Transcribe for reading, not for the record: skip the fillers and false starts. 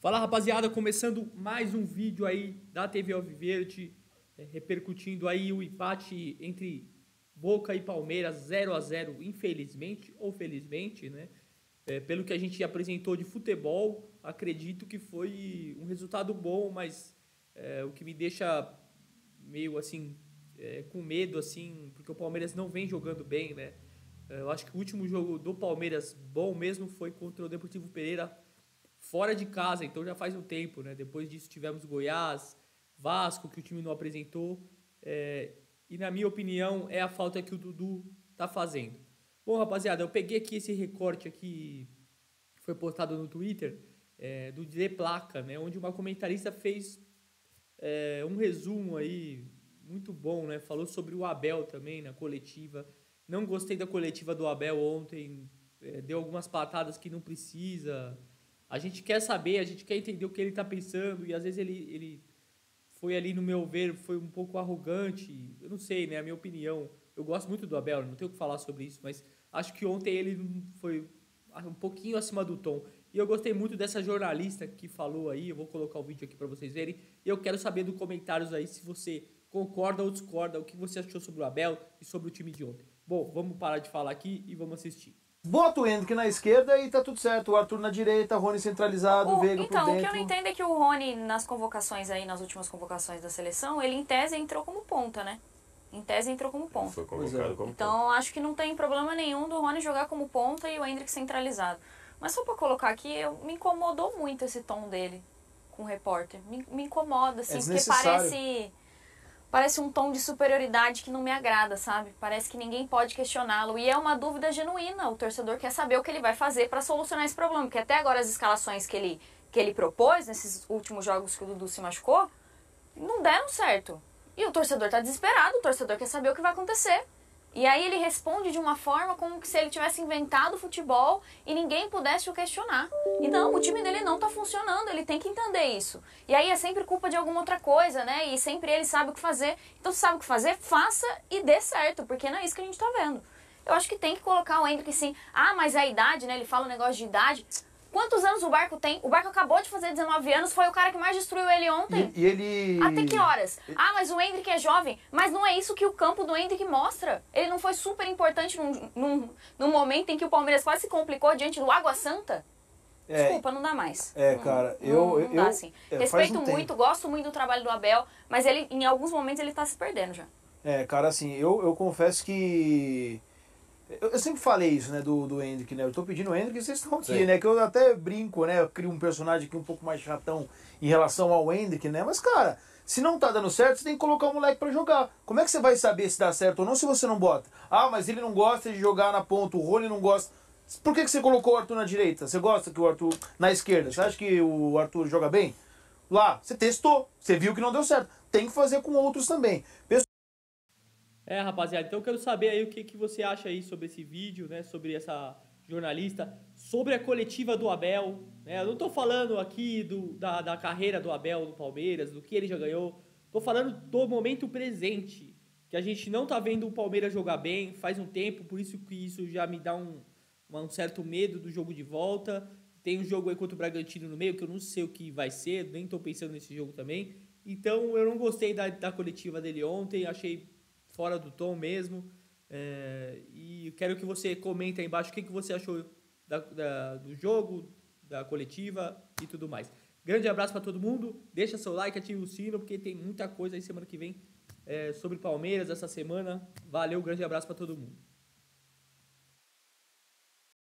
Fala, rapaziada, começando mais um vídeo aí da TV Alviverde, repercutindo aí o empate entre Boca e Palmeiras 0 a 0, infelizmente ou felizmente, né? Pelo que a gente apresentou de futebol, acredito que foi um resultado bom, mas o que me deixa meio assim com medo, assim, porque o Palmeiras não vem jogando bem, né? Eu acho que o último jogo do Palmeiras bom mesmo foi contra o Deportivo Pereira fora de casa, então já faz um tempo, né? Depois disso tivemos Goiás, Vasco, que o time não apresentou. E na minha opinião é a falta que o Dudu tá fazendo. Bom, rapaziada, eu peguei aqui esse recorte aqui que foi postado no Twitter do De Placa, né? Onde uma comentarista fez um resumo aí muito bom, né? Falou sobre o Abel também na coletiva. Não gostei da coletiva do Abel ontem, deu algumas patadas que não precisa. A gente quer saber, a gente quer entender o que ele tá pensando, e às vezes ele foi ali, no meu ver, foi um pouco arrogante. Eu não sei, né? A minha opinião. Eu gosto muito do Abel, não tenho o que falar sobre isso, mas acho que ontem ele foi um pouquinho acima do tom. E eu gostei muito dessa jornalista que falou aí, eu vou colocar o vídeo aqui para vocês verem. E eu quero saber dos comentários aí se você concorda ou discorda, o que você achou sobre o Abel e sobre o time de ontem. Bom, vamos parar de falar aqui e vamos assistir. Bota o Endrick na esquerda e tá tudo certo. O Arthur na direita, Rony centralizado, o Veiga por dentro. Então, o que eu não entendo é que o Rony, nas convocações aí, nas últimas convocações da seleção, ele em tese entrou como ponta, né? Em tese entrou como ponta. Foi convocado como então, acho que não tem problema nenhum do Rony jogar como ponta e o Endrick centralizado. Mas só pra colocar aqui, me incomodou muito esse tom dele com o repórter. Me incomoda, assim, porque parece um tom de superioridade que não me agrada, sabe? Parece que ninguém pode questioná-lo. E é uma dúvida genuína. O torcedor quer saber o que ele vai fazer para solucionar esse problema. Porque até agora as escalações que ele propôs, nesses últimos jogos que o Dudu se machucou, não deram certo. E o torcedor tá desesperado, o torcedor quer saber o que vai acontecer. E aí ele responde de uma forma como se ele tivesse inventado o futebol e ninguém pudesse o questionar. E não, o time dele não tá funcionando, ele tem que entender isso. E aí é sempre culpa de alguma outra coisa, né? E sempre ele sabe o que fazer. Então se sabe o que fazer, faça e dê certo, porque não é isso que a gente tá vendo. Eu acho que tem que colocar o Endrick assim, mas a idade, né? Ele fala um negócio de idade. Quantos anos o Barco tem? O Barco acabou de fazer 19 anos, foi o cara que mais destruiu ele ontem. E ele... Até que horas? Mas o Endrick é jovem. Mas não é isso que o campo do Endrick mostra. Ele não foi super importante num momento em que o Palmeiras quase se complicou diante do Água Santa? Desculpa, não dá mais. Cara, não dá assim. Respeito muito, tempo. gosto muito do trabalho do Abel, mas ele, em alguns momentos ele tá se perdendo já. Cara, assim, eu confesso que... Eu sempre falei isso, né, do Endrick, né? Eu tô pedindo o Endrick e vocês estão aqui, né? Que eu até brinco, né? Eu crio um personagem aqui um pouco mais chatão em relação ao Endrick, né? Mas, cara, se não tá dando certo, você tem que colocar o moleque pra jogar. Como é que você vai saber se dá certo ou não se você não bota? Mas ele não gosta de jogar na ponta, o Rony não gosta. Por que você colocou o Arthur na direita? Você gosta que o Arthur na esquerda? Você acha que o Arthur joga bem? Lá, você testou, você viu que não deu certo. Tem que fazer com outros também. Rapaziada, então eu quero saber aí o que você acha aí sobre esse vídeo, né, sobre essa jornalista, sobre a coletiva do Abel, né, eu não tô falando aqui da carreira do Abel no Palmeiras, do que ele já ganhou, tô falando do momento presente, que a gente não tá vendo o Palmeiras jogar bem faz um tempo, por isso que isso já me dá um certo medo do jogo de volta. Tem um jogo aí contra o Bragantino no meio, que eu não sei o que vai ser, nem tô pensando nesse jogo também, então eu não gostei da coletiva dele ontem, achei fora do tom mesmo, e quero que você comente aí embaixo o que você achou do jogo, da coletiva e tudo mais. Grande abraço para todo mundo, deixa seu like, ative o sino, porque tem muita coisa aí semana que vem sobre Palmeiras essa semana. Valeu, grande abraço para todo mundo.